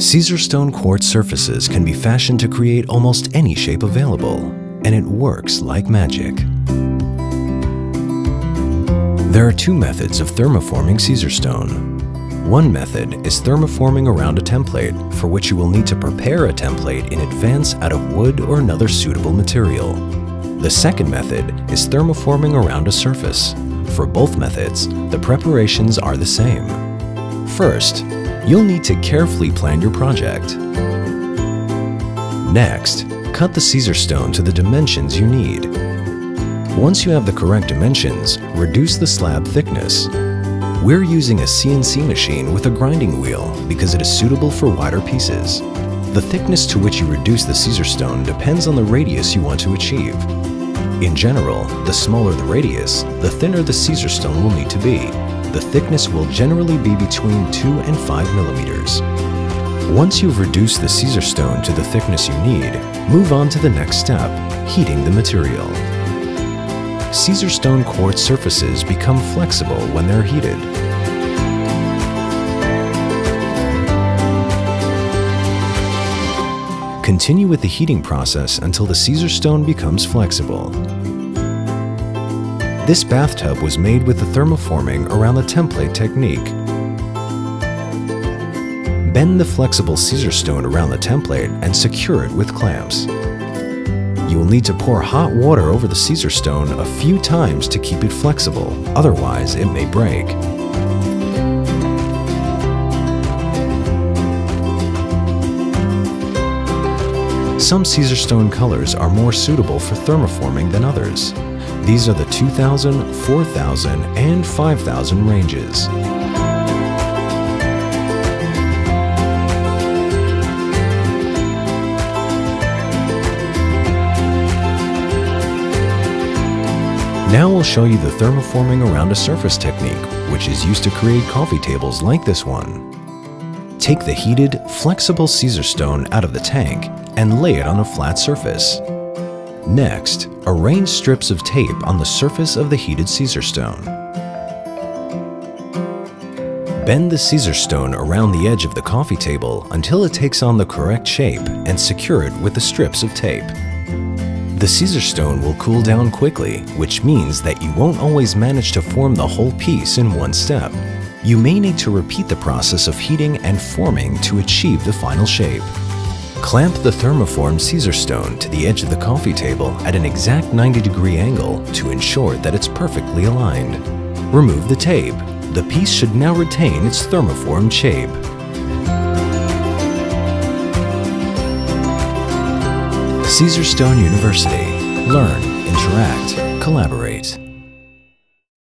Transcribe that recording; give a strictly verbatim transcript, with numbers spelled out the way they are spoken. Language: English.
Caesarstone quartz surfaces can be fashioned to create almost any shape available, and it works like magic. There are two methods of thermoforming Caesarstone. One method is thermoforming around a template, for which you will need to prepare a template in advance out of wood or another suitable material. The second method is thermoforming around a surface. For both methods, the preparations are the same. First, you'll need to carefully plan your project. Next, cut the Caesarstone to the dimensions you need. Once you have the correct dimensions, reduce the slab thickness. We're using a C N C machine with a grinding wheel because it is suitable for wider pieces. The thickness to which you reduce the Caesarstone depends on the radius you want to achieve. In general, the smaller the radius, the thinner the Caesarstone will need to be. The thickness will generally be between two and five millimeters. Once you've reduced the Caesarstone to the thickness you need, move on to the next step, heating the material. Caesarstone quartz surfaces become flexible when they're heated. Continue with the heating process until the Caesarstone becomes flexible. This bathtub was made with the thermoforming around the template technique. Bend the flexible Caesarstone around the template and secure it with clamps. You will need to pour hot water over the Caesarstone a few times to keep it flexible, otherwise it may break. Some Caesarstone colors are more suitable for thermoforming than others. These are the two thousand, four thousand, and five thousand ranges. Now we'll show you the thermoforming around a surface technique, which is used to create coffee tables like this one. Take the heated, flexible Caesarstone out of the tank and lay it on a flat surface. Next, arrange strips of tape on the surface of the heated Caesarstone. Bend the Caesarstone around the edge of the coffee table until it takes on the correct shape and secure it with the strips of tape. The Caesarstone will cool down quickly, which means that you won't always manage to form the whole piece in one step. You may need to repeat the process of heating and forming to achieve the final shape. Clamp the thermoformed Caesarstone to the edge of the coffee table at an exact ninety degree angle to ensure that it's perfectly aligned. Remove the tape. The piece should now retain its thermoformed shape. Caesarstone University. Learn, interact, collaborate.